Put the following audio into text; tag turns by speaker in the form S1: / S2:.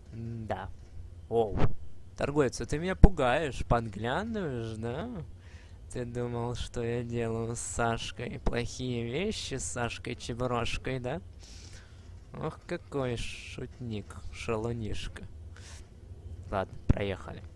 S1: Да. Оу. Торговец, ты меня пугаешь, подглядываешь, да? Ты думал, что я делаю с Сашкой плохие вещи, с Сашкой Чебурашкой, да? Ох, какой шутник, шалунишка. Ладно, проехали.